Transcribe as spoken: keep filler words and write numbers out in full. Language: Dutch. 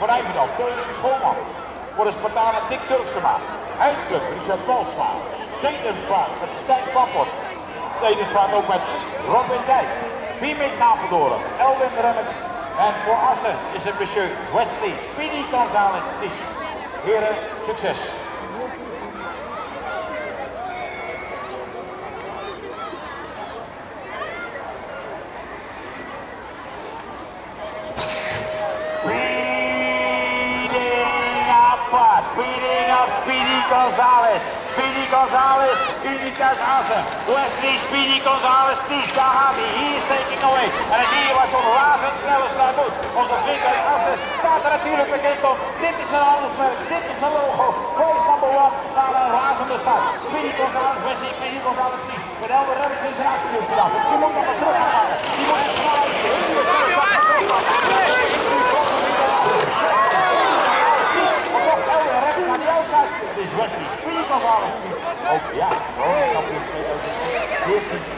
Van Rijvendal, Keulen Schoolman. Voor de Spartanen Dick Turksema. Eindclub Richard Polsma. Tevensvaart met Stijn Pappert. Tevensvaart ook met Robin Dijk. Viermix Apeldoorn, Elwin Remmers. En voor Assen is het monsieur Wesley Speedy González Ties. Heren, succes! Speeding up Speedy González. Speedy González, Unicas Assen. Wesley Speedy González, Ties, daar gaat hij. Hier is taking away. En dan zie je wat zo'n razendsnelle start doet. Onze vriend uit Assen staat er natuurlijk bekend op. Dit is een handelsmerk, dit is een logo. Race number one, naar een razende start. Speedy González, Wesley Speedy González, Ties. Met Elder Remmers in zijn achterhoofd gedaan. Die moet nog wat terug gaan maken. Die moet nog snel uit. Wesley Speedy González. Ook ja, oh, dat is veertien